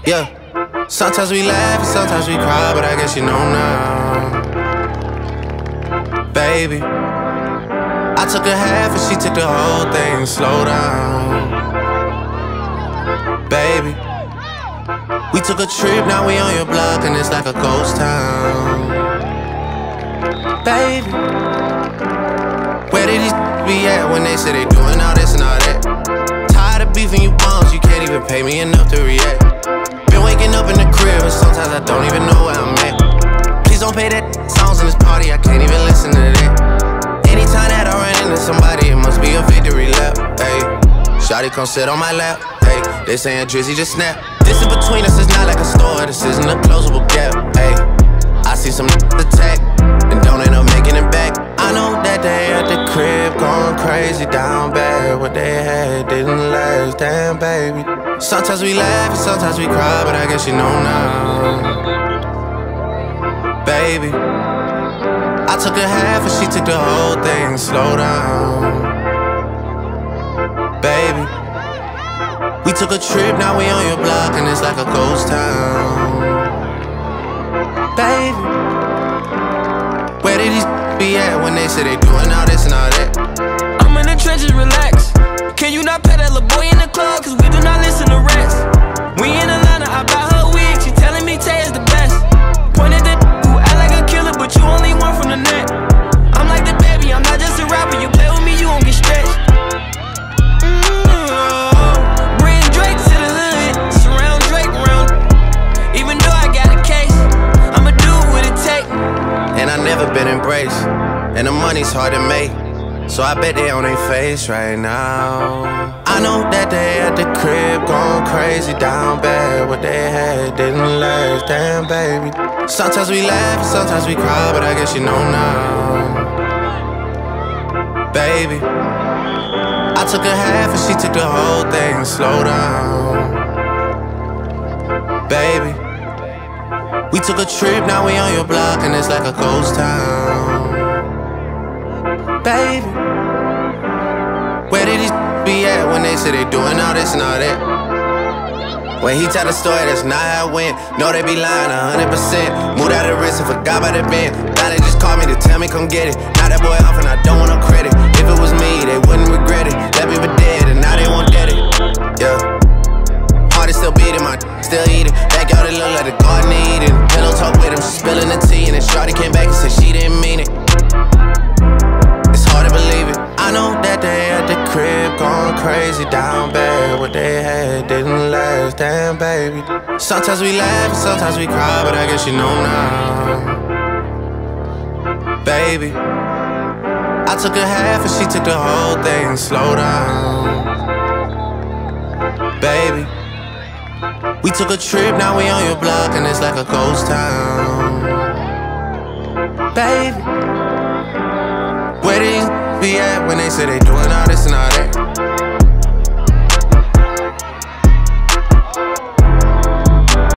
Yeah. Sometimes we laugh and sometimes we cry, but I guess you know now. Baby, I took a half and she took the whole thing. Slow down. Baby, we took a trip, now we on your block and it's like a ghost town. Baby, where did these be at when they say they doing all this and all that? Tired of beefing you bums, you can't even pay me enough to react. Been waking up in the crib and sometimes I don't even know where I'm at. Please don't pay that songs in this party, I can't even listen to that. Anytime that I run into somebody, it must be a victory lap. Ayy, shawty come sit on my lap. Ayy, they saying Drizzy just snap. This in between us is not like a store, this isn't a closable gap. Ayy, I see some attack and don't end up making it back. I know that they at the crib going crazy down bad. What they had didn't last, damn baby. Sometimes we laugh and sometimes we cry, but I guess you know now. Baby, I took a half and she took the whole thing. Slow down. Baby, we took a trip, now we on your block and it's like a ghost town. Baby, where did these be at when they say they doing all this and all that? I'm in the trenches, relax. Can you not pet that little boy in the club? Cause we do not listen to rest. We in Atlanta, I buy her wig. She telling me Tay is the best. Pointed at who act like a killer, but you only one from the net. I'm like the baby, I'm not just a rapper. You play with me, you won't get stretched. Bring Drake to the hood, surround Drake around. Even though I got a case, I'ma do what it take. And I never been embraced, and the money's hard to make, so I bet they on their face right now. I know that they at the crib going crazy down bad. What they had didn't last, damn baby. Sometimes we laugh and sometimes we cry, but I guess you know now. Baby, I took a half and she took the whole thing. Slow down. Baby, we took a trip, now we on your block and it's like a ghost town. Baby, where did these be at when they say they doing all this and all that? When he tell the story, that's not how it went. No, they be lying 100%. Moved out of the wrist and forgot about the bend. Now they just call me to tell me come get it. Now that boy off and I don't want no credit. If it was me, they wouldn't regret it. Left me for dead and now they won't get it. Yeah, heart is still beating, my still eating. Backyard it look like the garden eating. Pillow talk with him, she spilling the tea. And then shawty came back and said she didn't mean it. It's hard to believe it. I know that they at the crib going crazy down bad. What they had didn't last, damn baby. Sometimes we laugh and sometimes we cry, but I guess you know now. Baby, I took a half and she took the whole thing. Slow down. Baby, we took a trip, now we on your block and it's like a ghost town. Baby, where did these be at when they say they doing all this and all that?